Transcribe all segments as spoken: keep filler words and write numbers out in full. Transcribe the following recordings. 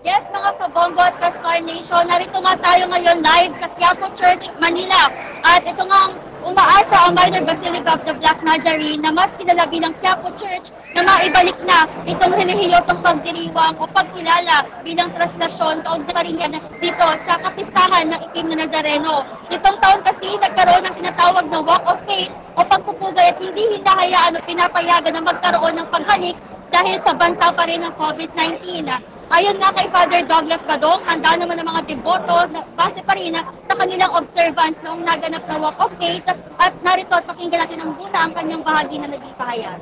Yes, mga kabombo at ka-Star Nation, narito nga tayo ngayon live sa Quiapo Church, Manila. At ito nga umaasa ang Minor Basilica of the Black Nazarene na mas kilala bilang Quiapo Church na maibalik na itong relihiyosong pagdiriwang o pagkilala bilang translasyon kaugnay pa rin yan dito sa kapistahan ng Itim na Nazareno. Itong taon kasi nagkaroon ng tinatawag na Walk of Faith o pagpupugay at hindi hinahayaan o pinapayagan na magkaroon ng paghalik dahil sa banta pa rin ng COVID nineteen. Ayon nga kay Father Douglas Badong, handa naman ng mga deboto na base pa rin sa kanilang observance noong naganap na Walk of Faith at narito at pakinggan natin ang muna ang kanyang bahagi na naging pahayag.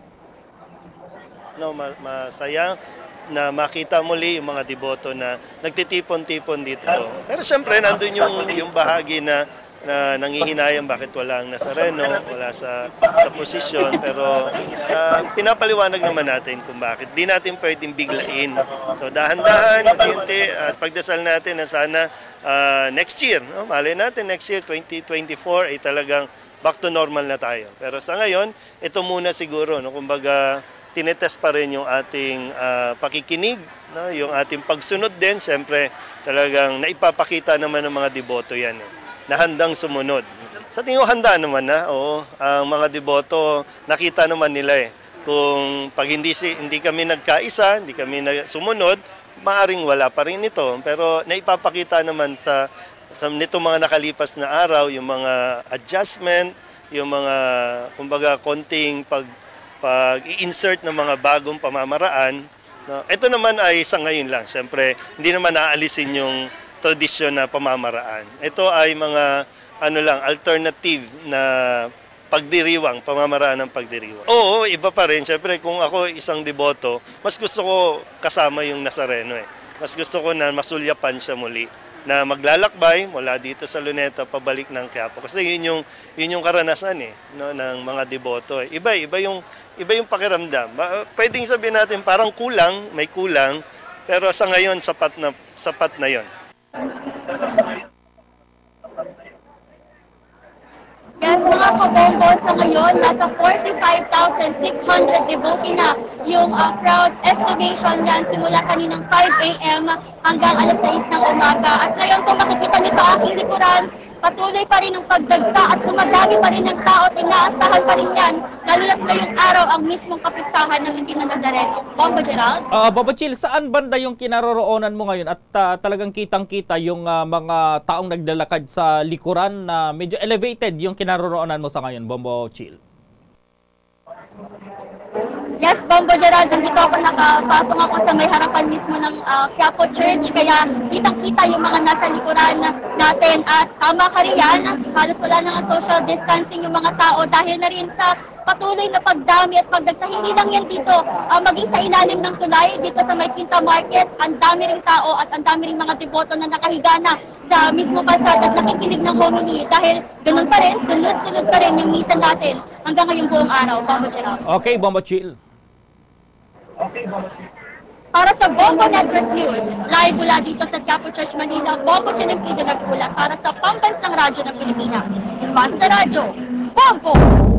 No, masaya na makita muli yung mga deboto na nagtitipon-tipon dito. Pero siyempre nandun yung, yung bahagi na na nangihinayang bakit wala ang Nazareno, wala sa, sa posisyon, pero uh, pinapaliwanag naman natin kung bakit. Di natin pwedeng biglain. So dahan-dahan, unti-unti, at pagdasal natin na sana uh, next year, no? Malay natin next year, twenty twenty-four, ay talagang back to normal na tayo. Pero sa ngayon, ito muna siguro, no? Kumbaga, tinetest pa rin yung ating uh, pakikinig, no? Yung ating pagsunod din, siyempre talagang naipapakita naman ng mga deboto yan. Eh. Na handang sumunod. Sa tingin ko handa naman na, oo, ang mga deboto nakita naman nila eh. Kung pag hindi, si, hindi kami nagkaisa, hindi kami sumunod, maaring wala pa rin ito. Pero naipapakita naman sa, sa nito mga nakalipas na araw, yung mga adjustment, yung mga, kumbaga, konting pag, pag-i-insert ng mga bagong pamamaraan. No? Ito naman ay sa ngayon lang. Siyempre, hindi naman naalisin yung tradisyon na pamamaraan. Ito ay mga ano lang alternative na pagdiriwang, pamamaraan ng pagdiriwang. Oo, iba pa rin. Siyempre, kung ako isang deboto, mas gusto ko kasama yung Nazareno eh. Mas gusto ko na masulyapan siya muli, na maglalakbay mula dito sa Luneta pabalik ng Quiapo. Kasi yun yung yun yung karanasan eh, no, ng mga deboto. Eh. Iba, iba yung iba yung pakiramdam. Pwedeng sabihin natin parang kulang, may kulang, pero sa ngayon sapat na sapat na 'yon. Yes, mga kabombo, sa ngayon, nasa forty-five thousand six hundred devotee na yung uh, crowd estimation yan simula kaninang five a m hanggang alas sais ng umaga. At ngayon, kung makikita nyo sa aking likuran, patuloy pa rin ang pagdagsa at dumadami pa rin ng tao at inaasahan pa rin yan, lalo na't ngayong araw ang mismong kapistahan ng Itim na Nazareno. Bombo Gerald? Uh, Bobo Chill, saan banda yung kinaroroonan mo ngayon at uh, talagang kitang-kita yung uh, mga taong naglalakad sa likuran na uh, medyo elevated yung kinaroroonan mo sa ngayon, Bombo Chill? Yes, Bombo Gerald, nandito ako nakapatong ako sa may harapan mismo ng uh, Quiapo Church, kaya kitang-kita yung mga nasa likuran natin at tama ka riyan, halos wala na nga social distancing yung mga tao dahil na rin sa patuloy na pagdami at pagdagsa. Hindi lang yan dito, uh, maging sa ilalim ng tulay, dito sa may Quinta Market, ang dami ring tao at ang dami ring mga deboto na nakahiga na sa mismo kalsada at nakikinig ng homily dahil ganun pa rin, sunod-sunod pa rin yung misa natin hanggang ngayong buong araw. Bombo Gerald. Okay, Bombo Chill. Para sa Bombo Network News, live mula dito sa Quiapo Church, Manila, Bombo Chilempido nag-ulat para sa Pambansang Radyo ng Pilipinas. Basta Radyo, Bombo!